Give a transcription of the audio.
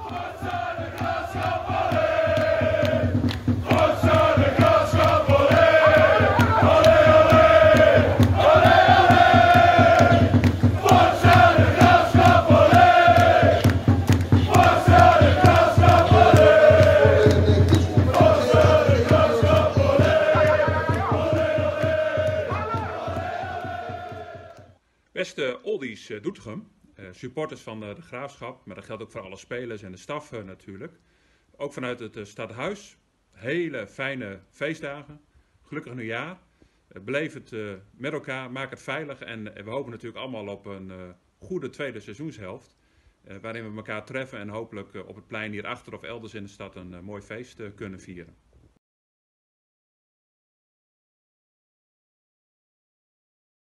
Beste Oldies Doetinchem, supporters van de Graafschap, maar dat geldt ook voor alle spelers en de staf natuurlijk. Ook vanuit het stadhuis, hele fijne feestdagen, gelukkig nieuwjaar. Beleef het met elkaar, maak het veilig en we hopen natuurlijk allemaal op een goede tweede seizoenshelft. Waarin we elkaar treffen en hopelijk op het plein hierachter of elders in de stad een mooi feest kunnen vieren.